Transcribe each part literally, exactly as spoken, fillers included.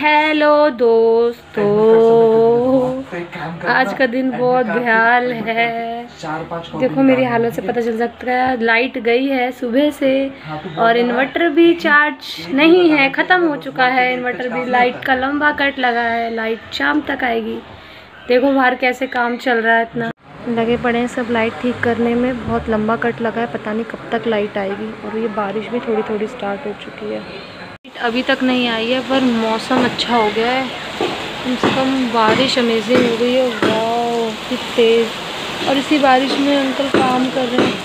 Hello दोस्तों, आज का दिन बहुत बेहाल है। देखो मेरी हालत से पता चल सकता है। लाइट गई है सुबह से और इन्वर्टर भी चार्ज नहीं है, ख़त्म हो चुका है इन्वर्टर भी। लाइट का लंबा कट लगा है, लाइट शाम तक आएगी। देखो बाहर कैसे काम चल रहा है, इतना लगे पड़े हैं सब लाइट ठीक करने में। बहुत लंबा कट लगा है, पता नहीं कब तक लाइट आएगी। और ये बारिश भी थोड़ी थोड़ी स्टार्ट हो चुकी है। अभी तक नहीं आई है पर मौसम अच्छा हो गया है, कम से कम बारिश अमेजिंग हो गई है। वाह कितनी तेज़। और इसी बारिश में अंकल काम कर रहे हैं,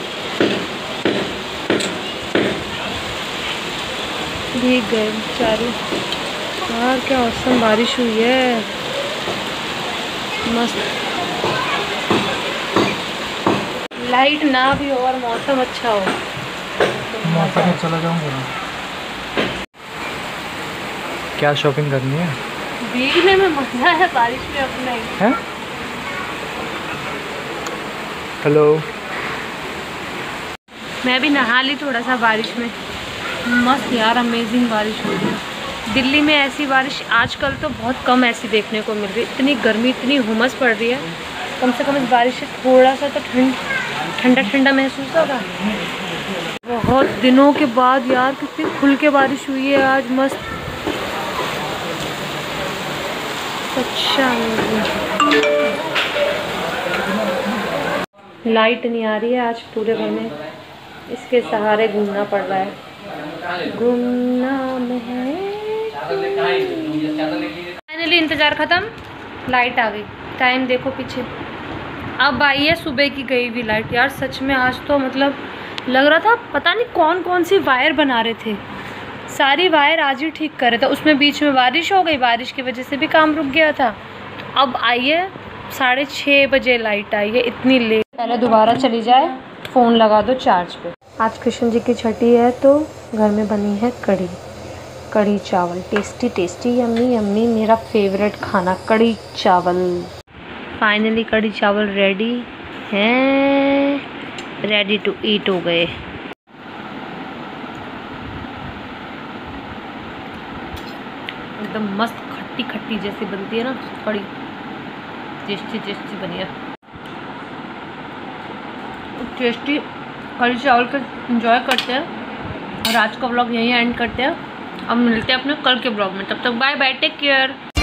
भीग गए बेचारे। यार क्या औसम बारिश हुई है, मस्त। लाइट ना भी हो और मौसम अच्छा हो तो मौसम में चला जाऊंगा। क्या शॉपिंग करनी है? भीगने में मजा है, बारिश में अपना ही है। हेलो, मैं भी नहा ली थोड़ा सा बारिश में। मस्त यार, अमेजिंग बारिश हो रही है। दिल्ली में ऐसी बारिश आजकल तो बहुत कम ऐसी देखने को मिल रही है। इतनी गर्मी, इतनी हुमस पड़ रही है। कम से कम इस बारिश से थोड़ा सा तो ठंड ठंडा ठंडा महसूस होगा। बहुत दिनों के बाद यार कितनी खुल के बारिश हुई है आज, मस्त। अच्छा लाइट नहीं आ रही है आज पूरे घर में, इसके सहारे घूमना पड़ रहा है। घूमना में फाइनली इंतज़ार ख़त्म, लाइट आ गई। टाइम देखो पीछे, अब आई है सुबह की गई हुई लाइट। यार सच में आज तो मतलब लग रहा था पता नहीं कौन कौन सी वायर बना रहे थे, सारी वायर आज ही ठीक कर रहे थे। उसमें बीच में बारिश हो गई, बारिश की वजह से भी काम रुक गया था। तो अब आई है साढ़े छः बजे लाइट आई है, इतनी लेट। पहले दोबारा चली जाए, फ़ोन लगा दो चार्ज पे। आज कृष्ण जी की छठी है तो घर में बनी है कढ़ी, कढ़ी चावल। टेस्टी टेस्टी, यम्मी यम्मी, मेरा फेवरेट खाना कढ़ी चावल। फाइनली कढ़ी चावल रेडी हैं, रेडी टू ईट हो गए। एकदम मस्त खट्टी खट्टी जैसी बनती है ना कढ़ी, टेस्टी टेस्टी बनी है। टेस्टी कढ़ी चावल का एंजॉय करते हैं और आज का व्लॉग यहीं एंड करते हैं। अब मिलते हैं अपने कल के व्लॉग में, तब तक बाय बाय, टेक केयर।